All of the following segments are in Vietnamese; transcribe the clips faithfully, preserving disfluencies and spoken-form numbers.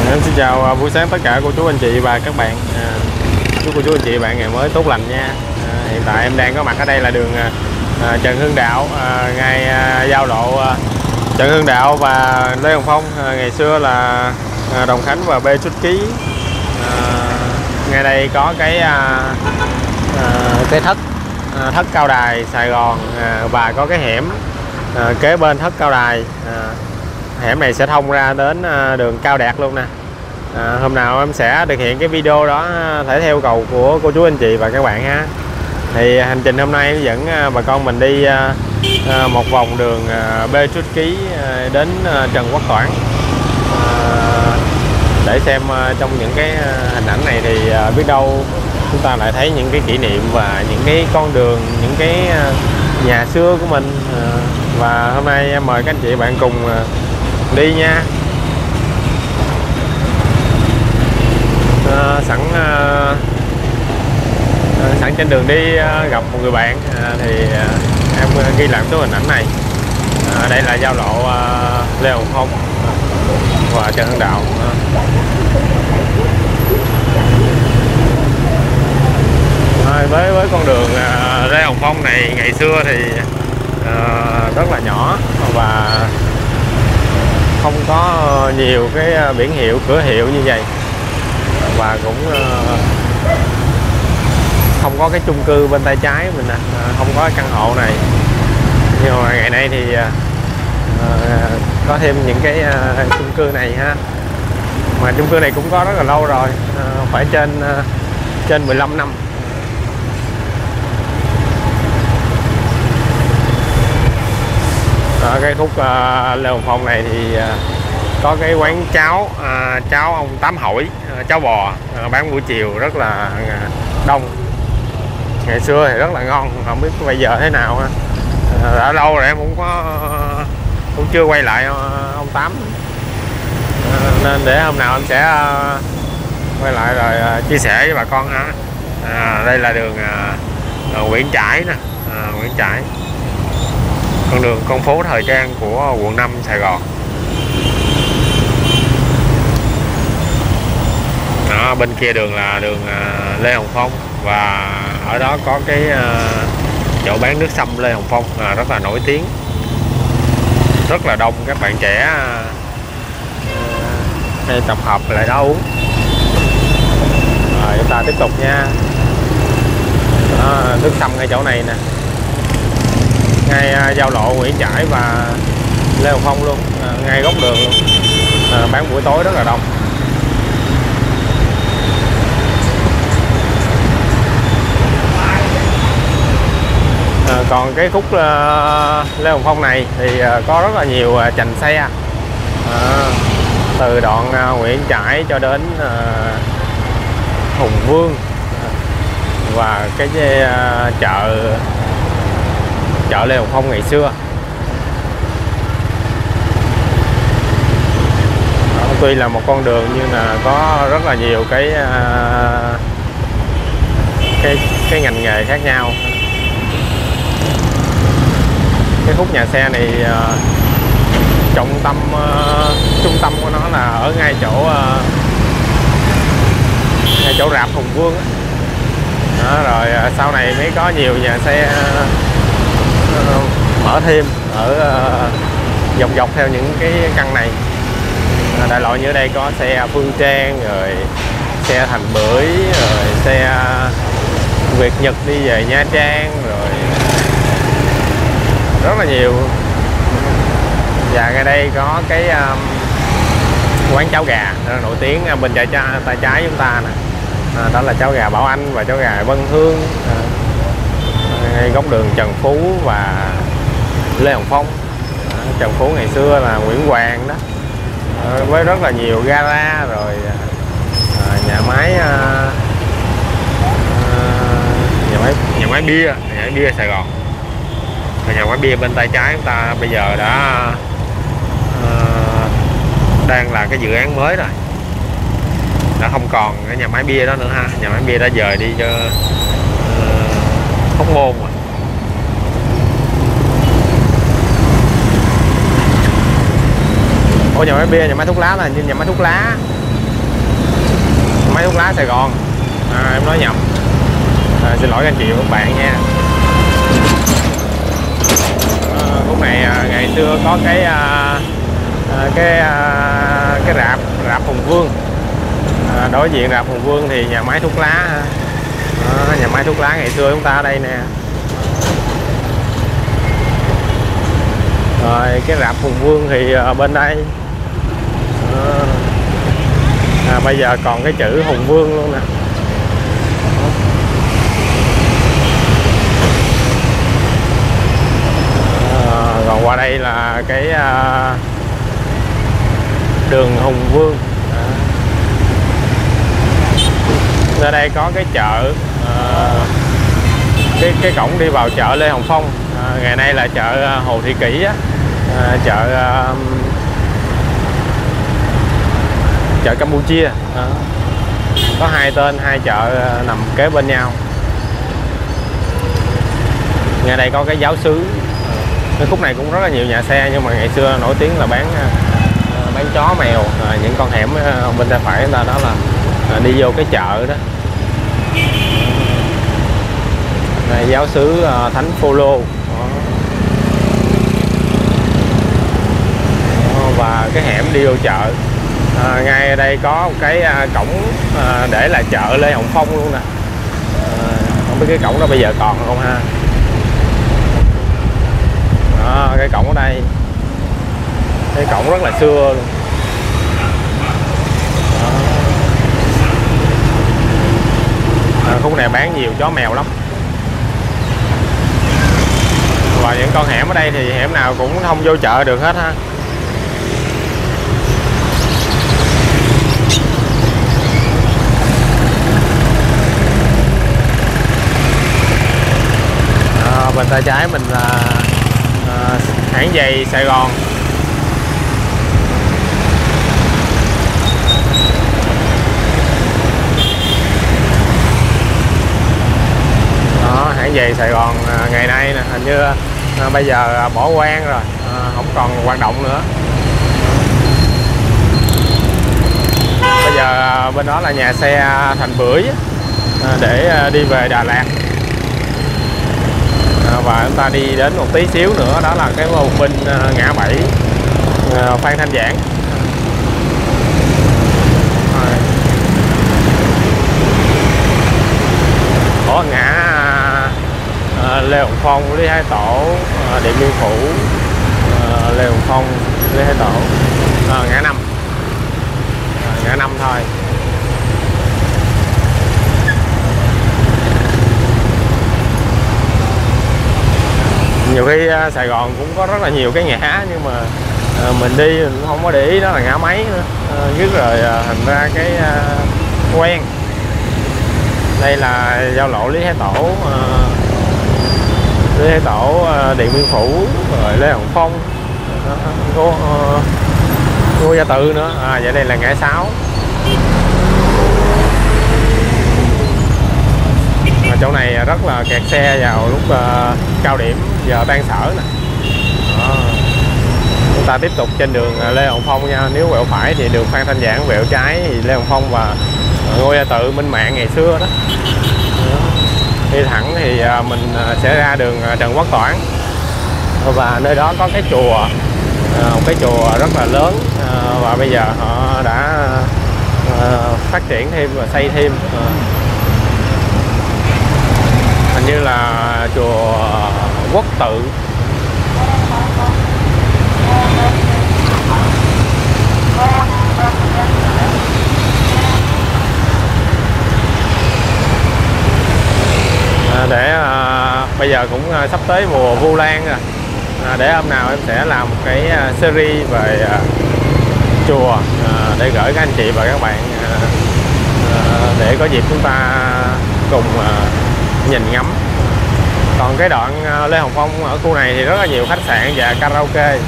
Em xin chào buổi sáng tất cả cô chú anh chị và các bạn. À, chúc cô chú anh chị bạn ngày mới tốt lành nha. À, hiện tại em đang có mặt ở đây là đường à, Trần Hưng Đạo, à, ngay à, giao lộ à, Trần Hưng Đạo và Lê Hồng Phong. À, ngày xưa là à, Đồng Khánh và B Xuất Ký. À, ngay đây có cái à, à, cái thất à, thất Cao Đài Sài Gòn, à, và có cái hẻm à, kế bên thất Cao Đài. À, hẻm này sẽ thông ra đến đường Cao Đạt luôn nè. À, hôm nào em sẽ thực hiện cái video đó thể theo yêu cầu của cô chú anh chị và các bạn ha. Thì hành trình hôm nay dẫn bà con mình đi một vòng đường B Xuất Ký đến Trần Quốc Toản, để xem trong những cái hình ảnh này thì biết đâu chúng ta lại thấy những cái kỷ niệm và những cái con đường, những cái nhà xưa của mình. Và hôm nay em mời các anh chị bạn cùng đi nha. À, sẵn à, sẵn trên đường đi à, gặp một người bạn, à, thì à, em ghi lại số hình ảnh này. À, đây là giao lộ à, Lê Hồng Phong và Trần Hưng Đạo. À, với với con đường à, Lê Hồng Phong này ngày xưa thì à, rất là nhỏ và không có nhiều cái biển hiệu, cửa hiệu như vậy, và cũng không có cái chung cư bên tay trái mình nè, không có căn hộ này. Nhưng mà ngày nay thì có thêm những cái chung cư này ha. Mà chung cư này cũng có rất là lâu rồi, phải trên trên mười lăm năm. Ở cái khúc uh, Lê Hồng Phong này thì uh, có cái quán cháo uh, cháo ông Tám Hỏi, uh, cháo bò uh, bán buổi chiều rất là uh, đông. Ngày xưa thì rất là ngon, không biết bây giờ thế nào ha. Uh, đã lâu rồi em cũng có uh, cũng chưa quay lại uh, ông Tám, uh, nên để hôm nào em sẽ uh, quay lại rồi uh, chia sẻ với bà con ha. Uh, đây là đường uh, uh, Nguyễn Trãi nè, uh, Nguyễn Trãi, con đường con phố thời trang của quận năm Sài Gòn. Đó, bên kia đường là đường uh, Lê Hồng Phong, và ở đó có cái uh, chỗ bán nước sâm Lê Hồng Phong uh, rất là nổi tiếng, rất là đông các bạn trẻ uh, hay tập hợp lại đó uống. Rồi chúng ta tiếp tục nha. Đó, nước sâm ngay chỗ này nè, ngay uh, giao lộ Nguyễn Trãi và Lê Hồng Phong luôn, à, ngay góc đường luôn. À, bán buổi tối rất là đông. À, còn cái khúc uh, Lê Hồng Phong này thì uh, có rất là nhiều uh, chành xe, à, từ đoạn uh, Nguyễn Trãi cho đến uh, Hùng Vương, và cái uh, chợ chợ Lê Hồng Phong ngày xưa. Đó, tuy là một con đường nhưng là có rất là nhiều cái uh, cái cái ngành nghề khác nhau. Cái khúc nhà xe này uh, trọng tâm uh, trung tâm của nó là ở ngay chỗ uh, ngay chỗ rạp Hùng Vương đó. Đó, rồi uh, sau này mới có nhiều nhà xe uh, mở thêm ở uh, dọc dọc theo những cái căn này. À, đại loại như ở đây có xe Phương Trang, rồi xe Thành Bưởi, rồi xe Việt Nhật đi về Nha Trang, rồi rất là nhiều. Và ngay đây có cái um, quán cháo gà rất là nổi tiếng bên tay trái, tay trái chúng ta nè. À, đó là cháo gà Bảo Anh và cháo gà Vân Hương, à, ngay góc đường Trần Phú và Lê Hồng Phong. À, Trần Phú ngày xưa là Nguyễn Hoàng đó, à, với rất là nhiều gara, rồi à, nhà máy à, nhà máy nhà máy bia nhà máy bia Sài Gòn. Và nhà máy bia bên tay trái chúng ta bây giờ đã à, đang là cái dự án mới rồi, đã không còn cái nhà máy bia đó nữa ha. Nhà máy bia đã dời đi cho uh, Hóc Môn rồi. Ủa, nhà máy bia, nhà máy thuốc lá là như nhà máy thuốc lá. máy thuốc lá Sài Gòn. À, em nói nhầm. À, xin lỗi anh chị và các bạn nha. À, khúc này à, ngày xưa có cái à, à, cái à, cái rạp rạp Hùng Vương. À, đối diện rạp Hùng Vương thì nhà máy thuốc lá. À, nhà máy thuốc lá ngày xưa chúng ta ở đây nè. Rồi cái rạp Hùng Vương thì ở bên đây. À, à, bây giờ còn cái chữ Hùng Vương luôn nè. À, còn qua đây là cái à, đường Hùng Vương. À, ở đây có cái chợ, à, cái cái cổng đi vào chợ Lê Hồng Phong. À, ngày nay là chợ Hồ Thị Kỷ á. À, chợ à, chợ Campuchia. À, có hai tên, hai chợ nằm kế bên nhau. Ngay đây có cái giáo xứ. Cái khúc này cũng rất là nhiều nhà xe, nhưng mà ngày xưa nổi tiếng là bán bán chó mèo. À, những con hẻm bên tay phải chúng ta đó là à, đi vô cái chợ đó. Đây, giáo xứ à, Thánh Phaolô. Và cái hẻm đi vô chợ. À, ngay ở đây có một cái à, cổng à, để là chợ Lê Hồng Phong luôn nè. À, không biết cái cổng đó bây giờ còn không ha. Đó, cái cổng ở đây, cái cổng rất là xưa luôn. À, khúc này bán nhiều chó mèo lắm. Và những con hẻm ở đây thì hẻm nào cũng thông vô chợ được hết ha. À, bên tay trái mình là à, hãng giày Sài Gòn. Đó, hãng giày Sài Gòn à, ngày nay nè, hình như à, bây giờ à, bỏ hoang rồi, à, không còn hoạt động nữa. Bây giờ à, bên đó là nhà xe Thành Bưởi à, để à, đi về Đà Lạt. À, và chúng ta đi đến một tí xíu nữa đó là cái vùng bên à, ngã bảy à, Phan Thanh Giảng. Có ngã à, Lê Hồng Phong, Lý Thái Tổ, à, Điện Biên Phủ, à, Lê Hồng Phong, Lý Thái Tổ, à, ngã năm, à, ngã năm thôi. Nhiều khi à, Sài Gòn cũng có rất là nhiều cái ngã, nhưng mà à, mình đi mình cũng không có để ý đó là ngã mấy nữa, à, dứt rồi à, thành ra cái à, quen. Đây là giao lộ Lý Thái Tổ, uh, Lý Thái Tổ, uh, Điện Biên Phủ, rồi Lê Hồng Phong, uh, có uh, Ngô Gia Tự nữa. À, vậy đây là ngã sáu. À, chỗ này rất là kẹt xe vào lúc uh, cao điểm giờ tan sở nè. À, chúng ta tiếp tục trên đường Lê Hồng Phong nha. Nếu quẹo phải thì đường Phan Thanh Giảng, quẹo trái thì Lê Hồng Phong và Ngô Gia Tự, Minh Mạng ngày xưa đó. Đi thẳng thì mình sẽ ra đường Trần Quốc Toản, và nơi đó có cái chùa, một cái chùa rất là lớn, và bây giờ họ đã phát triển thêm và xây thêm. Hình như là chùa Quốc Tự. Để à, bây giờ cũng à, sắp tới mùa Vu Lan rồi, à, để hôm nào em sẽ làm một cái à, series về à, chùa à, để gửi các anh chị và các bạn à, à, để có dịp chúng ta cùng à, nhìn ngắm. Còn cái đoạn à, Lê Hồng Phong ở khu này thì rất là nhiều khách sạn và karaoke.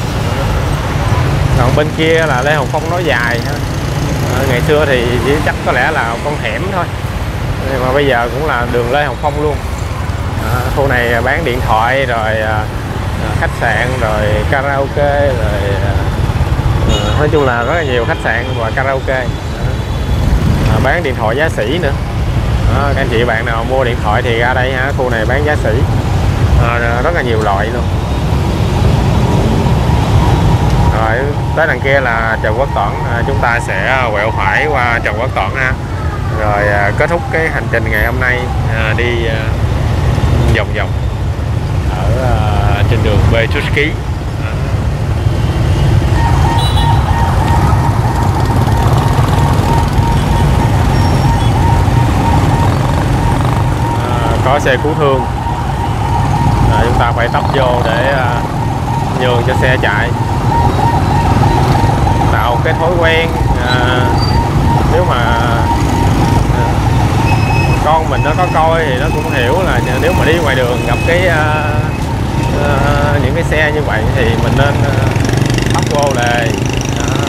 Còn bên kia là Lê Hồng Phong nói dài ha. À, ngày xưa thì chỉ chắc có lẽ là con hẻm thôi, nhưng mà bây giờ cũng là đường Lê Hồng Phong luôn. À, khu này bán điện thoại rồi à, khách sạn rồi karaoke rồi à, nói chung là rất là nhiều khách sạn và karaoke. À. à, bán điện thoại giá sỉ nữa. Đó, các anh chị bạn nào mua điện thoại thì ra đây ha, khu này bán giá sỉ à, rất là nhiều loại luôn. Rồi tới đằng kia là Trần Quốc Toản, à, chúng ta sẽ quẹo phải qua Trần Quốc Toản ha, rồi à, kết thúc cái hành trình ngày hôm nay à, đi à, vòng vòng ở à, trên đường Bechuski. À, có xe cứu thương, à, chúng ta phải tấp vô để à, nhường cho xe chạy, tạo cái thói quen. À, nếu mà à, con mình nó có coi thì nó cũng hiểu là nếu mà đi ngoài đường gặp cái à, à, những cái xe như vậy thì mình nên à, tấp vô lề. Đó.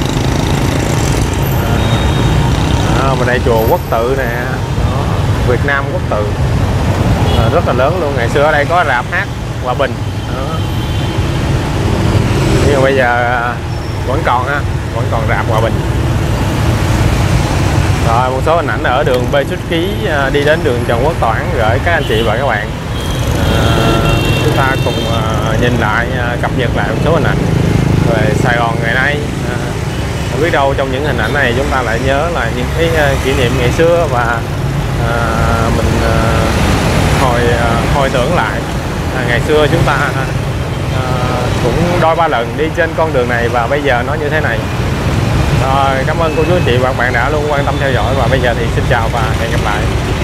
À, bên đây chùa Quốc Tự nè. Đó. Việt Nam Quốc Tự à, rất là lớn luôn. Ngày xưa ở đây có rạp hát Hòa Bình. Đó. Nhưng mà bây giờ vẫn còn ha, vẫn còn rạp Hòa Bình. Rồi một số hình ảnh ở đường Bechuski đi đến đường Trần Quốc Toản gửi các anh chị và các bạn. À, chúng ta cùng uh, nhìn lại, uh, cập nhật lại một số hình ảnh về Sài Gòn ngày nay. À, không biết đâu trong những hình ảnh này chúng ta lại nhớ là những cái uh, kỷ niệm ngày xưa và uh, mình uh, hồi uh, hồi tưởng lại uh, ngày xưa chúng ta uh, cũng đôi ba lần đi trên con đường này và bây giờ nó như thế này. Rồi, cảm ơn cô chú anh chị và các bạn đã luôn quan tâm theo dõi, và bây giờ thì xin chào và hẹn gặp lại.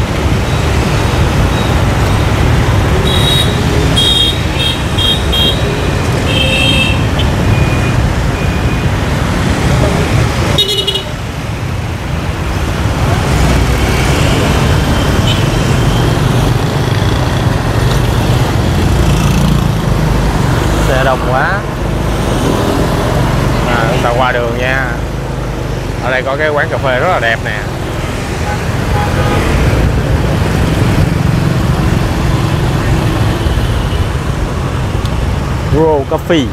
Xe đông quá. À, chúng ta qua đường nha. Ở đây có cái quán cà phê rất là đẹp nè. Grow Coffee.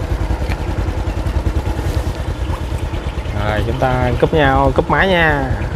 Rồi chúng ta cúp nhau, cúp máy nha.